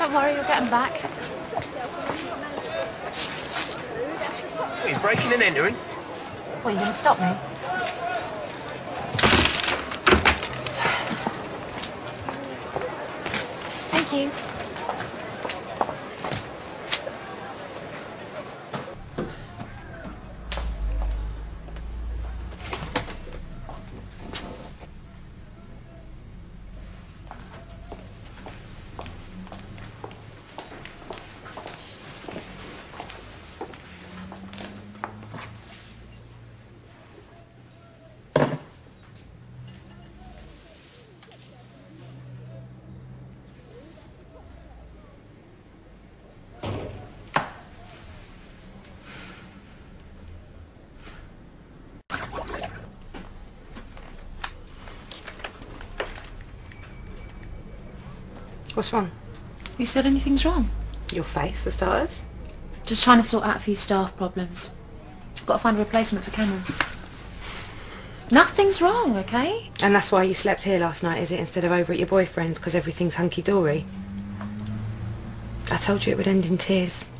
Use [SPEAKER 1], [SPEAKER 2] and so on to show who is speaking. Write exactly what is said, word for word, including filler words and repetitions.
[SPEAKER 1] Don't worry, you'll get them back.
[SPEAKER 2] What, are you breaking and entering?
[SPEAKER 1] What, are you going to stop me? Thank you.
[SPEAKER 3] What's wrong?
[SPEAKER 1] You said anything's wrong?
[SPEAKER 3] Your face, for starters.
[SPEAKER 1] Just trying to sort out a few staff problems. I've got to find a replacement for Cameron. Nothing's wrong, okay?
[SPEAKER 3] And that's why you slept here last night, is it, instead of over at your boyfriend's, because everything's hunky-dory? I told you it would end in tears.